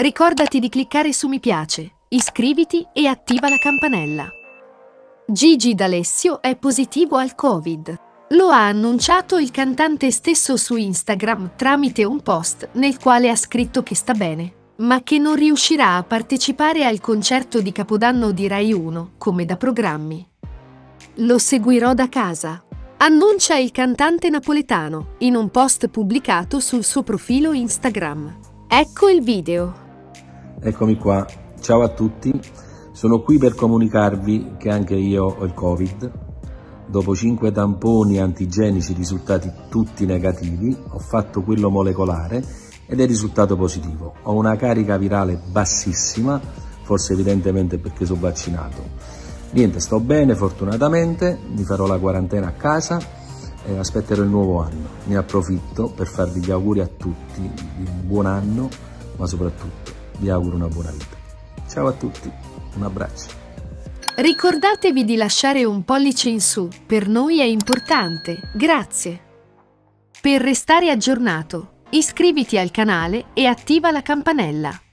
Ricordati di cliccare su mi piace, iscriviti e attiva la campanella. Gigi D'Alessio è positivo al Covid. Lo ha annunciato il cantante stesso su Instagram tramite un post nel quale ha scritto che sta bene, ma che non riuscirà a partecipare al concerto di Capodanno di Rai 1, come da programmi. Lo seguirò da casa, annuncia il cantante napoletano in un post pubblicato sul suo profilo Instagram. Ecco il video. Eccomi qua, ciao a tutti, sono qui per comunicarvi che anche io ho il Covid. Dopo 5 tamponi antigenici risultati tutti negativi, ho fatto quello molecolare ed è risultato positivo. Ho una carica virale bassissima, forse evidentemente perché sono vaccinato. Niente, sto bene fortunatamente, mi farò la quarantena a casa e aspetterò il nuovo anno. Ne approfitto per farvi gli auguri a tutti di un buon anno, ma soprattutto vi auguro una buona vita. Ciao a tutti, un abbraccio. Ricordatevi di lasciare un pollice in su, per noi è importante, grazie. Per restare aggiornato, iscriviti al canale e attiva la campanella.